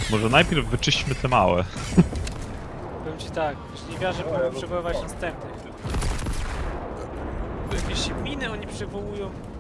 Może najpierw wyczyśćmy te małe. Powiem ci tak, żniwiarze mogą przywoływać następnych. Jakieś miny oni przywołują.